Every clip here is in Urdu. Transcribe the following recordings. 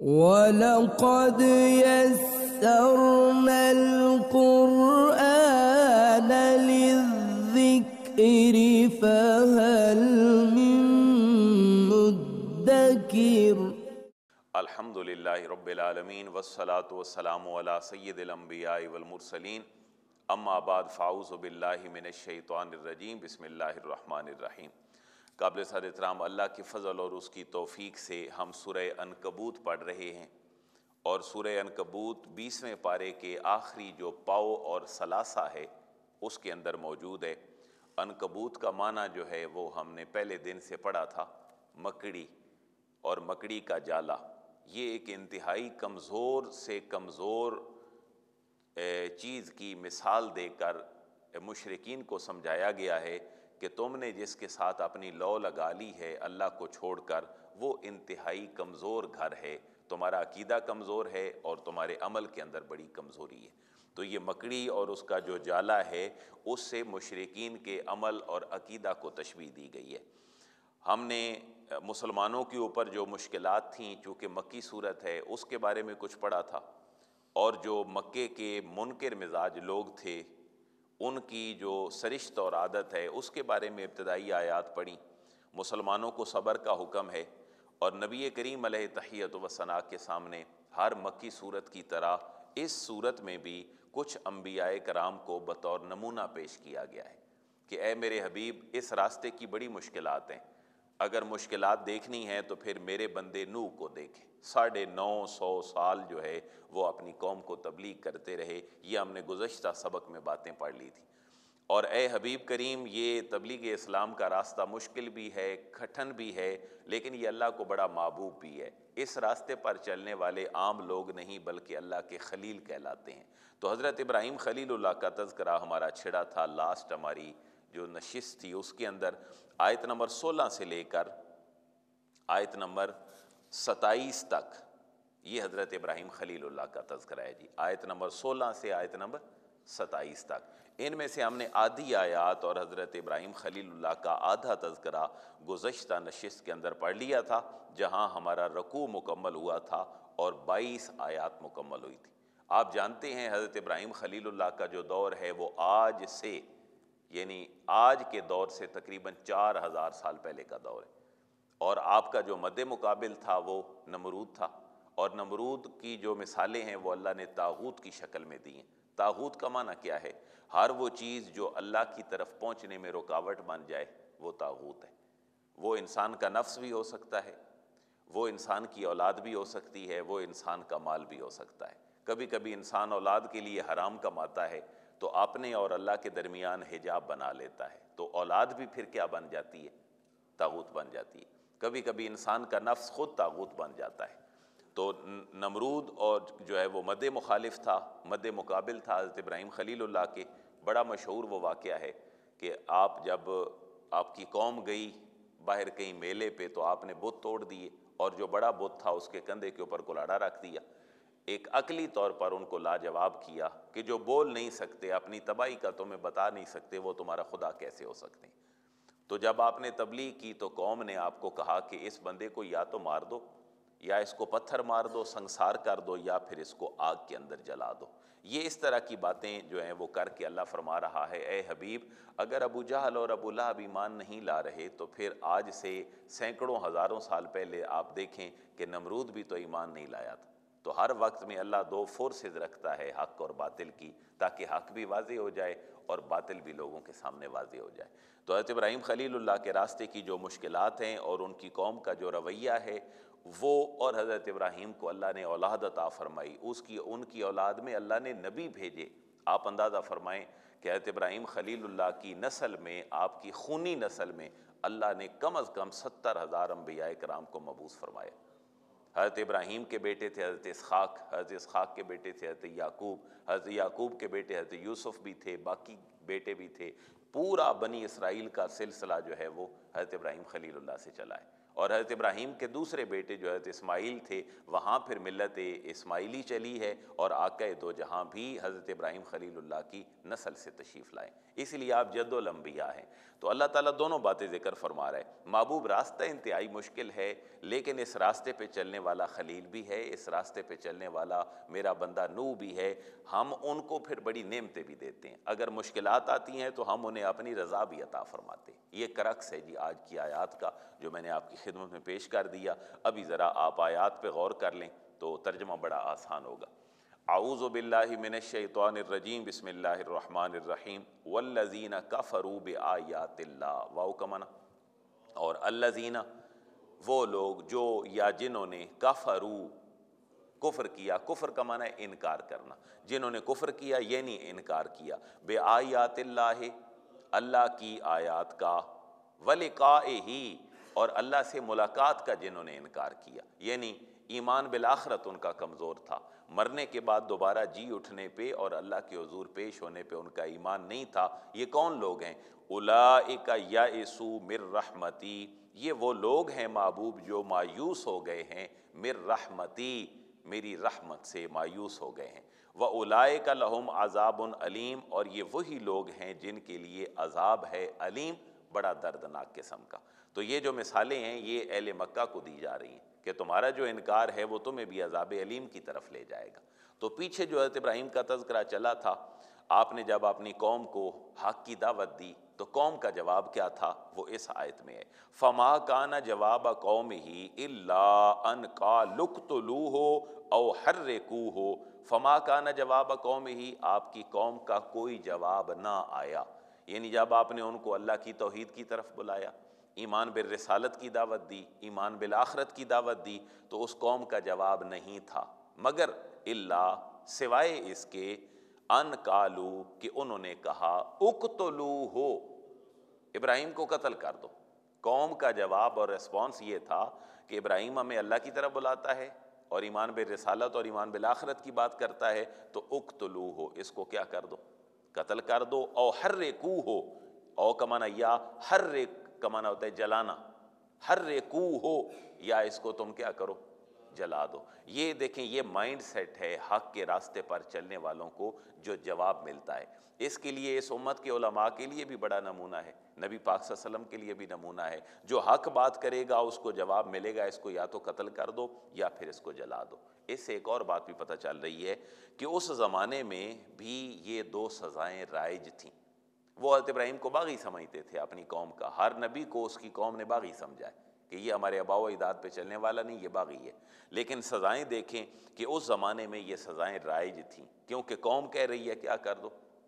وَلَقَدْ يَسَّرْنَا الْقُرْآنَ لِلذِّكْرِ فَهَلْ مِن مُّدَّكِرٍ۔ الحمدللہ رب العالمین والصلاة والسلام علی سید الانبیاء والمرسلین، اما بعد فاعوذ باللہ من الشیطان الرجیم، بسم اللہ الرحمن الرحیم۔ قابل صد احترام اللہ کی فضل اور اس کی توفیق سے ہم سورہ عنکبوت پڑھ رہے ہیں، اور سورہ عنکبوت 20ویں پارے کے آخری جو پاؤ اور ثلاثہ ہے اس کے اندر موجود ہے۔ عنکبوت کا معنی جو ہے وہ ہم نے پہلے دن سے پڑھا تھا، مکڑی اور مکڑی کا جالا۔ یہ ایک انتہائی کمزور سے کمزور چیز کی مثال دے کر مشرکین کو سمجھایا گیا ہے کہ تم نے جس کے ساتھ اپنی لو لگا لی ہے اللہ کو چھوڑ کر، وہ انتہائی کمزور گھر ہے، تمہارا عقیدہ کمزور ہے اور تمہارے عمل کے اندر بڑی کمزوری ہے۔ تو یہ مکڑی اور اس کا جو جالا ہے اس سے مشرکین کے عمل اور عقیدہ کو تشبیہ دی گئی ہے۔ ہم نے مسلمانوں کے اوپر جو مشکلات تھیں، چونکہ مکی صورت ہے، اس کے بارے میں کچھ پڑھا تھا، اور جو مکے کے منکر مزاج لوگ تھے ان کی جو سرشت اور عادت ہے اس کے بارے میں ابتدائی آیات پڑھی۔ مسلمانوں کو صبر کا حکم ہے، اور نبی کریم علیہ تحیۃ و ثناء کے سامنے ہر مکی صورت کی طرح اس صورت میں بھی کچھ انبیاء کرام کو بطور نمونہ پیش کیا گیا ہے کہ اے میرے حبیب، اس راستے کی بڑی مشکلات ہیں، اگر مشکلات دیکھنی ہیں تو پھر میرے بندے نوح کو دیکھیں۔ 950 سال جو ہے وہ اپنی قوم کو تبلیغ کرتے رہے، یہ ہم نے گزشتہ سبق میں باتیں پڑھ لی تھیں۔ اور اے حبیب کریم، یہ تبلیغ اسلام کا راستہ مشکل بھی ہے، کٹھن بھی ہے، لیکن یہ اللہ کو بڑا محبوب بھی ہے۔ اس راستے پر چلنے والے عام لوگ نہیں بلکہ اللہ کے خلیل کہلاتے ہیں۔ تو حضرت ابراہیم خلیل اللہ کا تذکرہ ہمارا چھڑا تھا، لاسٹ ہماری جو نشست تھی اس کے اندر آیت نمبر 16 سے لے کر آیت نمبر 27 تک یہ حضرت ابراہیم خلیل اللہ کا تذکرہ ہے جی، آیت نمبر 16 سے آیت نمبر 27 تک۔ ان میں سے ہم نے آدھی آیات اور حضرت ابراہیم خلیل اللہ کا آدھا تذکرہ گزشتہ نشست کے اندر پڑھ لیا تھا، جہاں ہمارا رکوع مکمل ہوا تھا اور 22 آیات مکمل ہوئی تھی۔ آپ جانتے ہیں حضرت ابراہیم خلیل اللہ کا جو دور ہے وہ آج سے، یعنی آج کے دور سے تقریباً 4000 سال پہلے کا دور ہے، اور آپ کا جو مد مقابل تھا وہ نمرود تھا، اور نمرود کی جو مثالیں ہیں وہ اللہ نے طاغوت کی شکل میں دی ہیں۔ طاغوت کا معنی کیا ہے؟ ہر وہ چیز جو اللہ کی طرف پہنچنے میں رکاوٹ بن جائے وہ طاغوت ہے۔ وہ انسان کا نفس بھی ہو سکتا ہے، وہ انسان کی اولاد بھی ہو سکتی ہے، وہ انسان کا مال بھی ہو سکتا ہے۔ کبھی کبھی انسان اولاد کے لیے حرام کماتا ہے تو اپنے اور اللہ کے درمیان حجاب بنا لیتا ہے، تو اولاد بھی پھر کیا بن جاتی ہے؟ طاغوت بن جاتی ہے۔ کبھی کبھی انسان کا نفس خود طاغوت بن جاتا ہے۔ تو نمرود اور جو ہے وہ مد مخالف تھا، مد مقابل تھا حضرت ابراہیم خلیل اللہ کے۔ بڑا مشہور وہ واقعہ ہے کہ جب آپ کی قوم گئی باہر کہیں میلے پہ تو آپ نے بت توڑ دیے، اور جو بڑا بت تھا اس کے کندھے کے اوپر کلاڑا رکھ دیا۔ ایک عقلی طور پر ان کو لاجواب کیا کہ جو بول نہیں سکتے، اپنی تباہی کا تمہیں بتا نہیں سکتے، وہ تمہارا خدا کیسے ہو سکتے ہیں؟ تو جب آپ نے تبلیغ کی تو قوم نے آپ کو کہا کہ اس بندے کو یا تو مار دو، یا اس کو پتھر مار دو، سنسار کر دو، یا پھر اس کو آگ کے اندر جلا دو۔ یہ اس طرح کی باتیں جو ہیں وہ کر کے اللہ فرما رہا ہے اے حبیب، اگر ابو جہل اور ابو لہب ایمان نہیں لا رہے تو پھر آج سے سینکڑوں ہزاروں سال پہلے آپ دیکھیں کہ نمرود بھی تو ایمان نہیں لایا تھا۔ تو ہر وقت میں اللہ دو فورسز رکھتا ہے، حق اور باطل کی، تاکہ حق بھی واضح ہو جائے اور باطل بھی لوگوں کے سامنے واضح ہو جائے۔ تو حضرت ابراہیم خلیل اللہ کے راستے کی جو مشکلات ہیں اور ان کی قوم کا جو رویہ ہے وہ، اور حضرت ابراہیم کو اللہ نے اولاد عطا فرمائی، ان کی اولاد میں اللہ نے نبی بھیجے۔ آپ اندازہ فرمائیں کہ حضرت ابراہیم خلیل اللہ کی نسل میں، آپ کی خونی نسل میں اللہ نے کم از کم 70,000 انبیاء کرام کو مبعوث فرمایا۔ حضرت ابراہیم کے بیٹے تھے حضرت اسحاق، حضرت اسحاق کے بیٹے تھے حضرت یعقوب، حضرت یعقوب کے بیٹے حضرت یوسف بھی تھے، باقی بیٹے بھی تھے۔ پورا بنی اسرائیل کا سلسلہ جو ہے وہ حضرت ابراہیم خلیل اللہ سے چلا ہے، اور حضرت ابراہیم کے دوسرے بیٹے جو حضرت اسماعیل تھے وہاں پھر ملت اسماعیلی چلی ہے، اور آقا دو جہاں بھی حضرت ابراہیم خلیل اللہ کی نسل سے تشریف لائے، اس لیے آپ جد الانبیاء ہیں۔ تو اللہ تعالیٰ دونوں باتیں ذکر فرما رہا ہے، محبوب راستہ انتہائی مشکل ہے، لیکن اس راستے پہ چلنے والا خلیل بھی ہے، اس راستے پہ چلنے والا میرا بندہ نوح بھی ہے، ہم ان کو پھر بڑی نعمتیں بھی دیتے ہیں، اگر مشکلات آتی ہیں تو ہم انہیں اپنی رضا بھی عطا فرماتے ہیں۔ یہ کرکس ہے جی آج کی آیات کا جو میں نے آپ کی خدمت میں پیش کر دیا۔ ابھی ذرا آپ آیات پہ غور کر لیں تو ترجمہ بڑا آسان ہوگا۔ اعوذ باللہ من الشیطان الرجیم، بسم اللہ الرحمن الرحیم۔ والذین کفروا بآیات اللہ، واو کا معنی، اور الذین وہ لوگ جو یا جنہوں نے کفروا کفر کیا، کفر کا معنی ہے انکار کرنا، جنہوں نے کفر کیا یعنی انکار کیا، بآیات اللہ اللہ کی آیات کا، ولقائہ اور اللہ سے ملاقات کا جنہوں نے انکار کیا، یعنی ایمان بالآخرت ان کا کمزور تھا، مرنے کے بعد دوبارہ جی اٹھنے پہ اور اللہ کے حضور پیش ہونے پہ ان کا ایمان نہیں تھا۔ یہ کون لوگ ہیں؟ اولئک یئسوا من رحمتی، یہ وہ لوگ ہیں محبوب جو مایوس ہو گئے ہیں، من رحمتی میری رحمت سے مایوس ہو گئے ہیں، وَأُولَئِكَ لَهُمْ عَذَابٌ علیم، اور یہ وہی لوگ ہیں جن کے لیے عذاب ہے علیم، بڑا دردناک قسم کا۔ تو یہ جو مثالیں ہیں یہ اہل مکہ کو دی جا رہی ہیں کہ تمہارا جو انکار ہے وہ تمہیں بھی عذاب علیم کی طرف لے جائے گا۔ تو پیچھے جو حضرت ابراہیم کا تذکرہ چلا تھا، آپ نے جب اپنی قوم کو حق کی دعوت دی تو قوم کا جواب کیا تھا، وہ اس آیت میں ہے، فَمَا كَانَ جَوَابَ قَوْمِهِ إِلَّا أَنْ قَالُوا اقْتُلُوهُ أَوْ حَرِّقُوهُ، فَمَا كَانَ جَوَابَ قَوْمِهِ، آپ کی قوم کا کوئی جواب نہ آیا، یعنی جب آپ نے ان کو اللہ کی توحید کی طرف بلایا، ایمان بالرسالت کی دعوت دی، ایمان بالآخرت کی دعوت دی، تو اس قوم کا جواب نہیں تھا، مگر الا سوائے اس کے ان قالو کہ انہوں نے کہا اقتلوہ، ابراہیم کو قتل کر دو۔ قوم کا جواب اور ریسپانس یہ تھا کہ ابراہیم ہمیں اللہ کی طرف بلاتا ہے اور ایمان بالرسالت اور ایمان بالآخرت کی بات کرتا ہے، تو اقتلوہ اس کو کیا کر دو، قتل کر دو، او حرقوہ، او کا معنی یا، حرق کا معنی ہوتا ہے جلانا، حرقوہ یا اس کو تم کیا کرو، جلا دو۔ یہ دیکھیں یہ مائنڈ سیٹ ہے حق کے راستے پر چلنے والوں کو جو جواب ملتا ہے۔ اس کے لیے اس امت کے علماء کے لیے بھی بڑا نمونہ ہے، نبی پاک صلی اللہ علیہ وسلم کے لیے بھی نمونہ ہے، جو حق بات کرے گا اس کو جواب ملے گا، اس کو یا تو قتل کر دو یا پھر اس کو جلا دو۔ اس سے ایک اور بات بھی پتہ چل رہی ہے کہ اس زمانے میں بھی یہ دو سزائیں رائج تھیں۔ وہ حضرت ابراہیم کو باغی سمجھتے تھے اپنی قوم کا، ہر نبی کو اس کی قوم نے باغی سمجھا ہے کہ یہ ہمارے آباء و اجداد پہ چلنے والا نہیں، یہ باغی ہے، لیکن سزائیں دیکھیں کہ اس زمانے میں یہ سزائیں رائج تھیں، کیونکہ قوم کہہ رہی ہے کیا کر دو،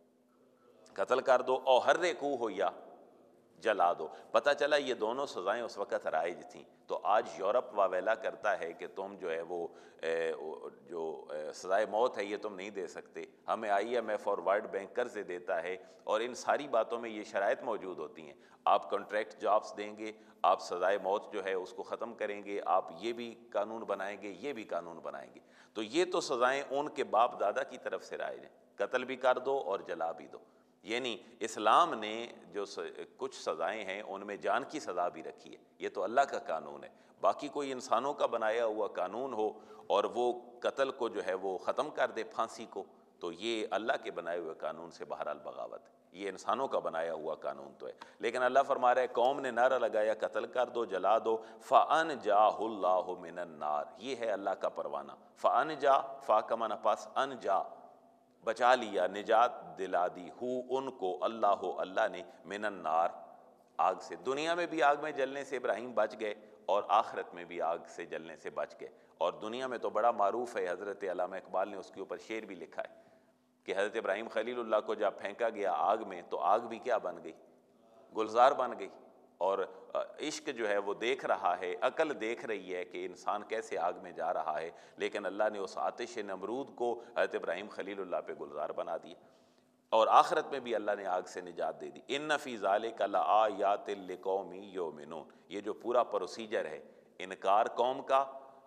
قتل کر دو، اور حرقوہ یا جلا دو۔ پتہ چلا یہ دونوں سزائیں اس وقت رائج تھیں۔ تو آج یورپ واویلا کرتا ہے کہ تم جو ہے وہ جو سزائے موت ہے یہ تم نہیں دے سکتے، ہمیں IMF اور ورلڈ بینک قرضے دیتا ہے، اور ان ساری باتوں میں یہ شرائط موجود ہوتی ہیں، آپ کنٹریکٹ جابس دیں گے، آپ سزائے موت جو ہے اس کو ختم کریں گے، آپ یہ بھی قانون بنائیں گے، یہ بھی قانون بنائیں گے، تو یہ تو سزائیں ان کے باپ دادا کی طرف سے رائج ہیں، قتل بھی کر دو اور جلا بھی دو۔ یعنی اسلام نے جو کچھ سزائیں ہیں ان میں جان کی سزا بھی رکھی ہے، یہ تو اللہ کا قانون ہے، باقی کوئی انسانوں کا بنایا ہوا قانون ہو اور وہ قتل کو جو ہے وہ ختم کر دے، پھانسی کو، تو یہ اللہ کے بنائے ہوئے قانون سے بہرحال بغاوت ہے، یہ انسانوں کا بنایا ہوا قانون تو ہے۔ لیکن اللہ فرما رہا ہے قوم نے نعرہ لگایا قتل کر دو، جلا دو، فَأَنْجَاهُ اللَّهُ مِنَ النَّارِ، یہ ہے اللہ کا پروانہ، فَأَنْجَا، فا کا معنی پاس، انجا بچا لیا، نجات دلا دی، ہو ان کو، اللہ نے، من النار آگ سے، دنیا میں بھی آگ میں جلنے سے ابراہیم بچ گئے اور آخرت میں بھی آگ سے جلنے سے بچ گئے۔ اور دنیا میں تو بڑا معروف ہے، حضرت علامہ اقبال نے اس کے اوپر شعر بھی لکھا ہے کہ حضرت ابراہیم خلیل اللہ کو جب پھینکا گیا آگ میں تو آگ بھی کیا بن گئی، گلزار بن گئی، اور عشق جو ہے وہ دیکھ رہا ہے، عقل دیکھ رہی ہے کہ انسان کیسے آگ میں جا رہا ہے، لیکن اللہ نے اس آتش نمرود کو حضرت ابراہیم خلیل اللہ پہ گلزار بنا دیا، اور آخرت میں بھی اللہ نے آگ سے نجات دے دی۔ ان فی ذالک لآیات لقوم یؤمنون، یہ جو پورا پروسیجر ہے، انکار قوم کا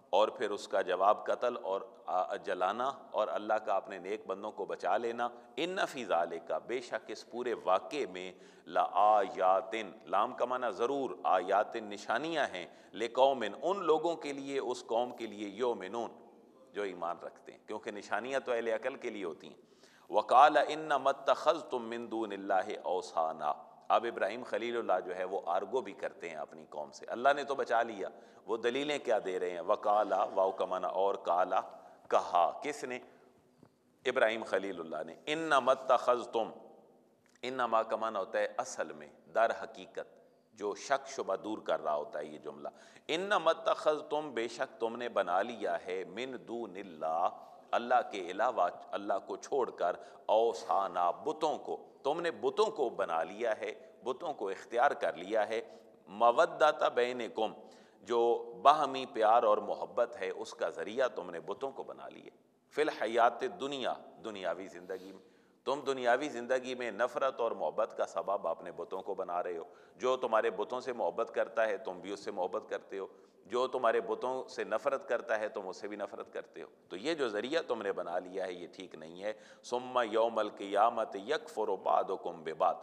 اور پھر اس کا جواب قتل اور جلانا اور اللہ کا اپنے نیک بندوں کو بچا لینا. ان فی ذالک، بے شک اس پورے واقعے میں، لآیات، لام کا معنی ضرور، آیات نشانیاں ہیں، لقوم ان لوگوں کے لیے، اس قوم کے لیے، یؤمنون جو ایمان رکھتے ہیں، کیونکہ نشانیاں تو اہل عقل کے لیے ہوتی ہیں. وقال انما اتخذتم من دون اللہ اوثانا. اب ابراہیم خلیل اللہ جو ہے وہ آرگو بھی کرتے ہیں اپنی قوم سے. اللہ نے تو بچا لیا، وہ دلیلیں کیا دے رہے ہیں؟ وقالا، واو کا معنی اور، کالا کہا، کس نے؟ ابراہیم خلیل اللہ نے. انما اتخذتم، انما کا معنی ہوتا ہے اصل میں، در حقیقت، جو شک شبہ دور کر رہا ہوتا ہے یہ جملہ. انما اتخذتم، بے شک تم نے بنا لیا ہے، من دون اللہ، اللہ کے علاوہ، اللہ کو چھوڑ کر، اوثانا، بتوں کو، تم نے بتوں کو بنا لیا ہے، بتوں کو اختیار کر لیا ہے. مودۃ بینکم، جو باہمی پیار اور محبت ہے اس کا ذریعہ تم نے بتوں کو بنا لیا. فی الحیات دنیا، دنیاوی زندگی میں، تم دنیاوی زندگی میں نفرت اور محبت کا سبب اپنے بتوں کو بنا رہے ہو. جو تمہارے بتوں سے محبت کرتا ہے تم بھی اس سے محبت کرتے ہو، جو تمہارے بتوں سے نفرت کرتا ہے تم اس سے بھی نفرت کرتے ہو. تو یہ جو ذریعہ تم نے بنا لیا ہے یہ ٹھیک نہیں ہے. ثم یوم القیامت یکفر بعضکم ببعض،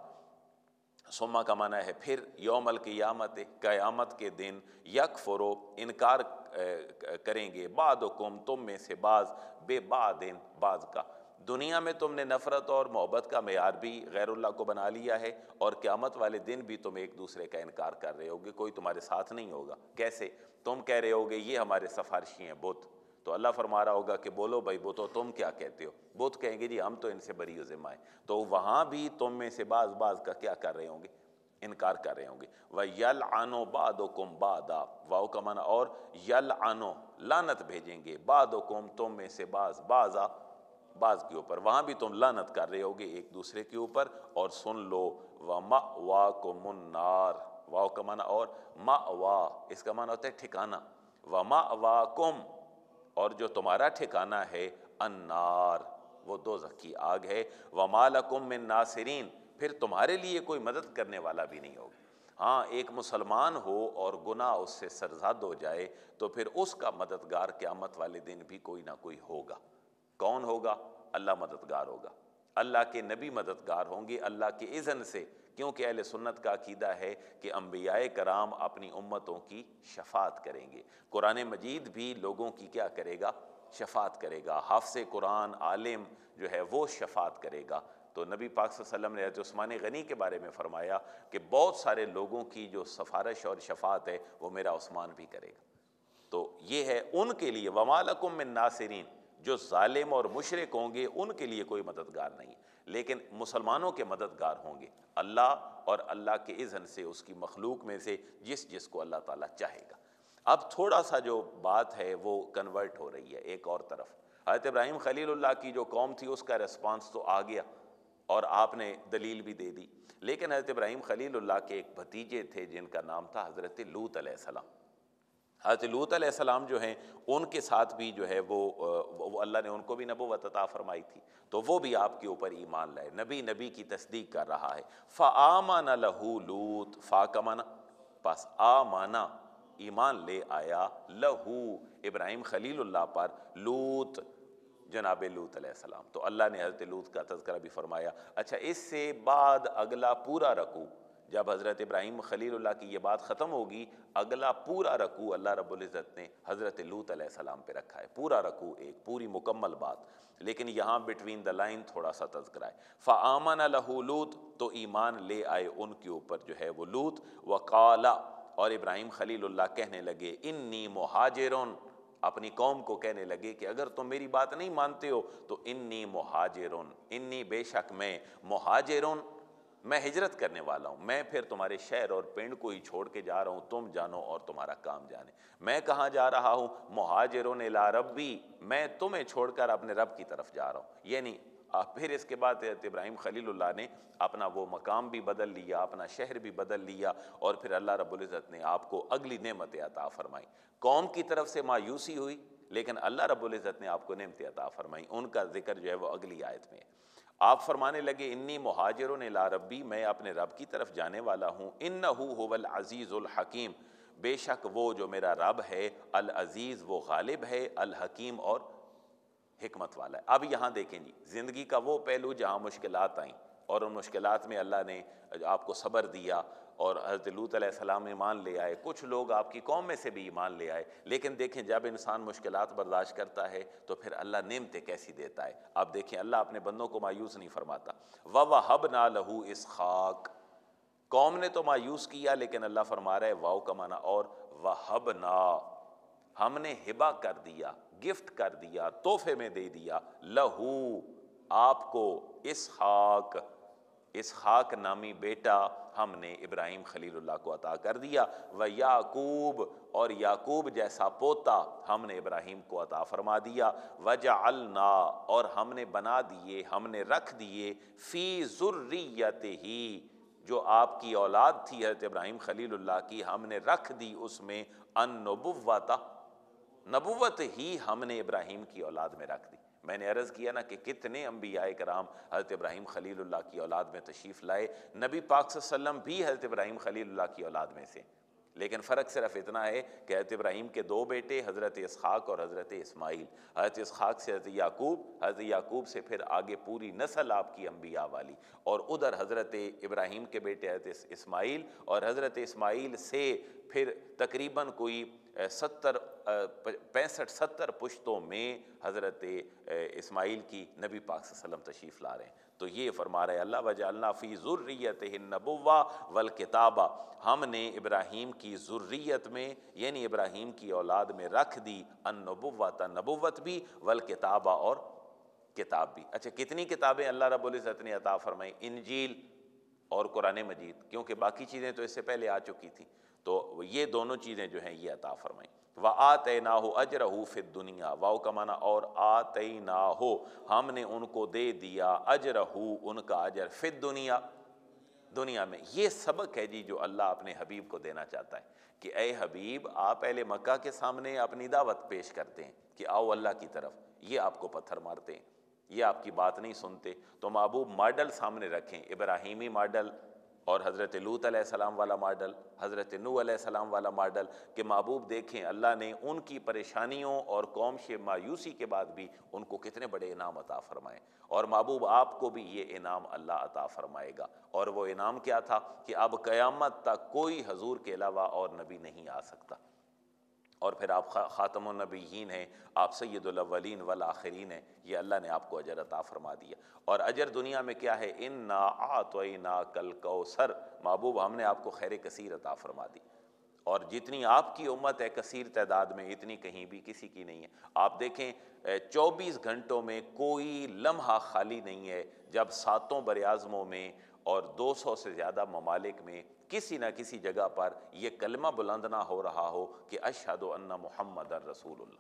ثم کا معنی ہے پھر، یوم القیامت، قیامت کے دن، یکفر، انکار کریں گے، بعضکم، تم میں سے بعض، ببعض، بعض کا. دنیا میں تم نے نفرت اور محبت کا معیار بھی غیر اللہ کو بنا لیا ہے، اور قیامت والے دن بھی تم ایک دوسرے کا انکار کر رہے ہوگے، کوئی تمہارے ساتھ نہیں ہوگا. کیسے؟ تم کہہ رہے ہوگے یہ ہمارے سفارشی ہیں بت، تو اللہ فرما رہا ہوگا کہ بولو بھائی بتو تم کیا کہتے ہو؟ بت کہیں گے جی ہم تو ان سے بری و ذمہ ہیں. تو وہاں بھی تم میں سے بعض بعض کا کیا کر رہے ہوں گے؟ انکار کر رہے ہوں گے. وَيَلْعَنُ بَعْضُكُمْ بَعْضًا، واو کا معنی اور، یلعنو، لعنت بھیجیں گے، بعضکم، تم میں سے بعض، بعضا، بعض کے اوپر. وہاں بھی تم لعنت کر رہے ہوگے ایک دوسرے کے اوپر. اور سن لو، وَمَأْوَاكُمُ النَّارِ، واو کا معنی اور، مأوا، اس کا معنی ہوتا ہے ٹھکانہ. وَمَأْوَاكُمْ، اور جو تمہارا ٹھکانہ ہے، النار، وہ دوزخ کی آگ ہے. وَمَا لَكُمْ مِن نَاصِرِينَ، پھر تمہارے لیے کوئی مدد کرنے والا بھی نہیں ہوگا. ہاں ایک مسلمان ہو اور گناہ اس سے سرزد ہو جائے تو پھر اس کا مددگار قیامت والے دن بھی کوئی نہ کوئی ہوگا. کون ہوگا؟ اللہ مددگار ہوگا، اللہ کے نبی مددگار ہوں گے اللہ کے اذن سے. کیونکہ اہل سنت کا عقیدہ ہے کہ انبیاء کرام اپنی امتوں کی شفاعت کریں گے. قرآن مجید بھی لوگوں کی کیا کرے گا؟ شفاعت کرے گا. حافظ قرآن، عالم جو ہے وہ شفاعت کرے گا. تو نبی پاک صلی اللہ علیہ وسلم نے حضرت عثمان غنی کے بارے میں فرمایا کہ بہت سارے لوگوں کی جو سفارش اور شفاعت ہے وہ میرا عثمان بھی کرے گا. تو یہ ہے ان کے لیے. وَمَا لَكُم مِّن نَاصِرِينَ، جو ظالم اور مشرک ہوں گے ان کے لیے کوئی مددگار نہیں، لیکن مسلمانوں کے مددگار ہوں گے اللہ، اور اللہ کے اذن سے اس کی مخلوق میں سے جس کو اللہ تعالیٰ چاہے گا. اب تھوڑا سا جو بات ہے وہ کنورٹ ہو رہی ہے ایک اور طرف. حضرت ابراہیم خلیل اللہ کی جو قوم تھی اس کا ریسپانس تو آ گیا اور آپ نے دلیل بھی دے دی، لیکن حضرت ابراہیم خلیل اللہ کے ایک بھتیجے تھے جن کا نام تھا حضرت لوط علیہ السلام. حضرت لوط علیہ السلام جو ہیں ان کے ساتھ بھی جو ہے وہ اللہ نے ان کو بھی نبوت عطا فرمائی تھی، تو وہ بھی آپ کے اوپر ایمان لائے، نبی کی تصدیق کر رہا ہے. فآمن لہ لوط، فا کا معنی پس، آمانا، ایمان لے آیا، لہو، ابراہیم خلیل اللہ پر، لوط، جناب لوط علیہ السلام. تو اللہ نے حضرت لوط کا تذکرہ بھی فرمایا. اچھا، اس سے بعد اگلا پورا رکوع، جب حضرت ابراہیم خلیل اللہ کی یہ بات ختم ہوگی، اگلا پورا رکوع اللہ رب العزت نے حضرت لوط علیہ السلام پہ رکھا ہے. پورا رکوع، ایک پوری مکمل بات، لیکن یہاں بٹوین دا لائن تھوڑا سا تذکرہ ہے. فآمن لہ لوط، تو ایمان لے آئے ان کے اوپر جو ہے وہ لوط. وقال، اور ابراہیم خلیل اللہ کہنے لگے، انی مہاجرون، اپنی قوم کو کہنے لگے کہ اگر تم میری بات نہیں مانتے ہو تو انی مہاجرون، انی بے شک میں، مہاجرون، میں ہجرت کرنے والا ہوں. میں پھر تمہارے شہر اور پنڈ کو ہی چھوڑ کے جا رہا ہوں، تم جانو اور تمہارا کام جانے. میں کہاں جا رہا ہوں؟ مہاجرون الی ربی، میں تمہیں چھوڑ کر اپنے رب کی طرف جا رہا ہوں. یعنی پھر اس کے بعد ابراہیم خلیل اللہ نے اپنا وہ مقام بھی بدل لیا، اپنا شہر بھی بدل لیا، اور پھر اللہ رب العزت نے آپ کو اگلی نعمت عطا فرمائی. قوم کی طرف سے مایوسی ہوئی، لیکن اللہ رب العزت نے آپ کو نعمت عطا فرمائی. ان کا ذکر جو ہے وہ اگلی آیت میں ہے. آپ فرمانے لگے، انی مہاجرون الی ربی، میں اپنے رب کی طرف جانے والا ہوں. انہ هو العزیز الحکیم، بے شک وہ جو میرا رب ہے العزیز وہ غالب ہے، الحکیم اور حکمت والا ہے۔ اب یہاں دیکھیں جی، زندگی کا وہ پہلو جہاں مشکلات آئیں اور ان مشکلات میں اللہ نے آپ کو صبر دیا، اور حضرت لوط علیہ السلام ایمان لے آئے، کچھ لوگ آپ کی قوم میں سے بھی ایمان لے آئے، لیکن دیکھیں جب انسان مشکلات برداشت کرتا ہے تو پھر اللہ نعمتیں کیسی دیتا ہے۔ آپ دیکھیں اللہ اپنے بندوں کو مایوس نہیں فرماتا۔ وَوَهَبْنَا لَهُ إِسْحَاقَ، قوم نے تو مایوس کیا لیکن اللہ فرما رہا ہے واو کا معنی اور وَهَبْنَا، ہم نے ہبہ کر دیا، گفٹ کر دیا، تحفے میں دے دیا، لہو آپ کو، اسحاق، اسحاق نامی بیٹا ہم نے ابراہیم خلیل اللہ کو عطا کر دیا، وَيَعْقُوب، اور یعقوب جیسا پوتا ہم نے ابراہیم کو عطا فرما دیا، وَجَعَلْنَا، اور ہم نے بنا دیے، ہم نے رکھ دیے، فی ذُرِّيَّتِهِ، جو آپ کی اولاد تھی حضرت ابراہیم خلیل اللہ کی، ہم نے رکھ دی اس میں النبوۃ، نبوت ہی ہم نے ابراہیم کی اولاد میں رکھ دی۔ میں نے عرض کیا نا کہ کتنے انبیاء کرام حضرت ابراہیم خلیل اللہ کی اولاد میں تشریف لائے، نبی پاک صلی اللہ علیہ وسلم بھی حضرت ابراہیم خلیل اللہ کی اولاد میں سے، لیکن فرق صرف اتنا ہے کہ حضرت ابراہیم کے دو بیٹے حضرت اسحاق اور حضرت اسماعیل، حضرت اسحاق سے حضرت یعقوب، حضرت یعقوب سے پھر آگے پوری نسل آپ کی انبیاء والی، اور ادھر حضرت ابراہیم کے بیٹے حضرت اسماعیل، اور حضرت اسماعیل سے پھر تقریباً کوئی 65-70 پشتوں میں حضرت اسماعیل کی نبی پاک صلی اللہ علیہ وسلم تشریف لا رہے ہیں۔ تو یہ فرما رہے اللہ وَجَعَلْنَا فِي ذُرِّيَّتِهِ النَّبُوَّةَ وَالْكِتَابَ، ہم نے ابراہیم کی ذریت میں یعنی ابراہیم کی اولاد میں رکھ دی النبوۃ، نبوت بھی، والکتابہ اور کتاب بھی۔ اچھا کتنی کتابیں اللہ رب العزت نے عطا فرمائی؟ انجیل اور قرآن مجید، کیونکہ باقی چیزیں تو اس سے پہلے آ چکی تھیں، تو یہ دونوں چیزیں جو ہیں یہ عطا فرمائیں۔ وَآتَيْنَاهُ أَجْرَهُ فِي الدُّنْيَا، واو کا معنی اور، آتَيْنَاهُ، ہم نے ان کو دے دیا، أَجْرَهُ، ان کا اجر، فی الدنیا، دنیا میں۔ یہ سبق ہے جی جو اللہ اپنے حبیب کو دینا چاہتا ہے کہ اے حبیب آپ اہل مکہ کے سامنے اپنی دعوت پیش کرتے ہیں کہ آؤ اللہ کی طرف، یہ آپ کو پتھر مارتے ہیں، یہ آپ کی بات نہیں سنتے، تو محبوب ماڈل سامنے رکھیں، ابراہیمی ماڈل اور حضرت لوط علیہ السلام والا ماڈل، حضرت نوح علیہ السلام والا ماڈل، کہ محبوب دیکھیں اللہ نے ان کی پریشانیوں اور قوم سے مایوسی کے بعد بھی ان کو کتنے بڑے انعام عطا فرمائے، اور محبوب آپ کو بھی یہ انعام اللہ عطا فرمائے گا۔ اور وہ انعام کیا تھا کہ اب قیامت تک کوئی حضور کے علاوہ اور نبی نہیں آ سکتا، اور پھر آپ خاتم النبیین ہیں، آپ سید الاولین والآخرین ہیں، یہ اللہ نے آپ کو اجر عطا فرما دیا۔ اور اجر دنیا میں کیا ہے؟ انا اعطیناک الکوثر، محبوب ہم نے آپ کو خیر کثیر عطا فرما دی، اور جتنی آپ کی امت ہے کثیر تعداد میں، اتنی کہیں بھی کسی کی نہیں ہے۔ آپ دیکھیں 24 گھنٹوں میں کوئی لمحہ خالی نہیں ہے جب 7 براعظموں میں اور 200 سے زیادہ ممالک میں کسی نہ کسی جگہ پر یہ کلمہ بلند نہ ہو رہا ہو کہ اشہد ان محمد رسول اللہ۔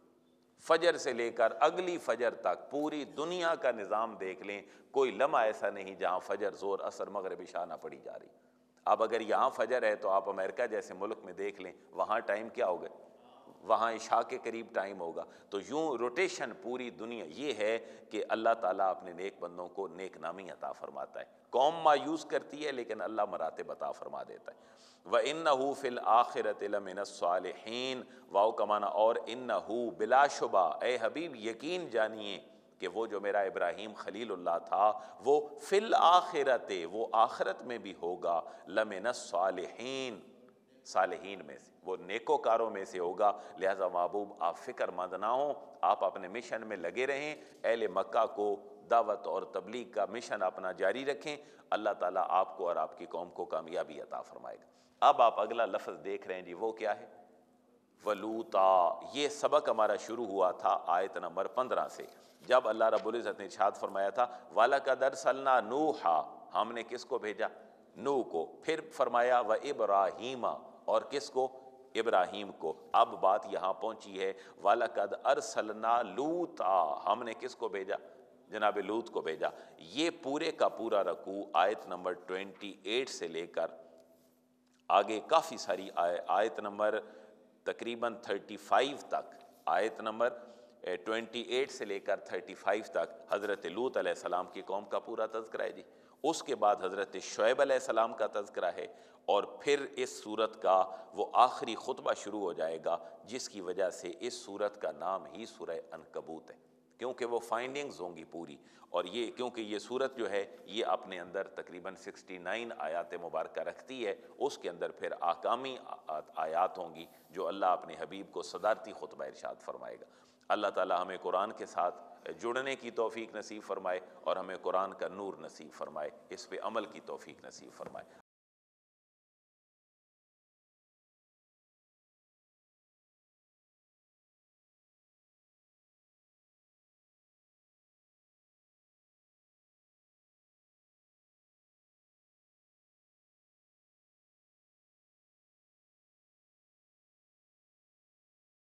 فجر سے لے کر اگلی فجر تک پوری دنیا کا نظام دیکھ لیں، کوئی لمحہ ایسا نہیں جہاں فجر، زور، عصر، مغرب، عشاء نہ پڑھی جا رہی۔ اب اگر یہاں فجر ہے تو آپ امریکہ جیسے ملک میں دیکھ لیں، وہاں ٹائم کیا ہوگا؟ وہاں عشاء کے قریب ٹائم ہوگا۔ تو یوں روٹیشن پوری دنیا، یہ ہے کہ اللہ تعالیٰ اپنے نیک بندوں کو نیک نامی عطا فرماتا ہے۔ قوم مایوس کرتی ہے لیکن اللہ مراتب عطا فرما دیتا ہے۔ وَإِنَّهُ فِي الْآخِرَةِ لَمِنَ الصَّالِحِينَ، واو کا معنی اور، انہو بلا شبہ، اے حبیب یقین جانیے کہ وہ جو میرا ابراہیم خلیل اللہ تھا وہ فی الآخرت، وہ آخرت میں بھی ہوگا، لمن الصالحین، صالحین میں سے، وہ نیکوکاروں میں سے ہوگا۔ لہذا محبوب آپ فکر مند نہ ہوں، آپ اپنے مشن میں لگے رہیں، اہل مکہ کو دعوت اور تبلیغ کا مشن اپنا جاری رکھیں، اللہ تعالیٰ آپ کو اور آپ کی قوم کو کامیابی عطا فرمائے گا۔ اب آپ اگلا لفظ دیکھ رہے ہیں جی، وہ کیا ہے؟ ولوطا۔ یہ سبق ہمارا شروع ہوا تھا آیت نمبر 15 سے، جب اللہ رب العزت نے ارشاد فرمایا تھا وَلَقَدْ أَرْسَلْنَا نُوحًا، ہم نے کس کو بھیجا؟ نوح کو۔ پھر فرمایا وَإِبْرَاهِيمَ، اور کس کو؟ ابراہیم کو۔ اب بات یہاں پہنچی ہے وَلَقَدْ أَرْسَلْنَا لُوطًا، ہم نے کس کو بھیجا؟ جناب لوط کو بھیجا۔ یہ پورے کا پورا رکوع آیت نمبر 28 سے لے کر آگے کافی ساری آیت نمبر تقریباً 35 تک، آیت نمبر 28 سے لے کر 35 تک حضرت لوط علیہ السلام کی قوم کا پورا تذکرہ ہے جی۔ اس کے بعد حضرت شعیب علیہ السلام کا تذکرہ ہے، اور پھر اس صورت کا وہ آخری خطبہ شروع ہو جائے گا، جس کی وجہ سے اس صورت کا نام ہی سورہ عنکبوت ہے، کیونکہ وہ فائنڈنگز ہوں گی پوری۔ اور یہ کیونکہ یہ صورت جو ہے یہ اپنے اندر تقریباً 69 آیات مبارکہ رکھتی ہے، اس کے اندر پھر احکامی آیات ہوں گی جو اللہ اپنے حبیب کو صدارتی خطبہ ارشاد فرمائے گا۔ اللہ تعالی ہمیں قرآن کے ساتھ جڑنے کی توفیق نصیب فرمائے اور ہمیں قرآن کا نور نصیب فرمائے، اس پہ عمل کی توفیق نصیب فرمائے۔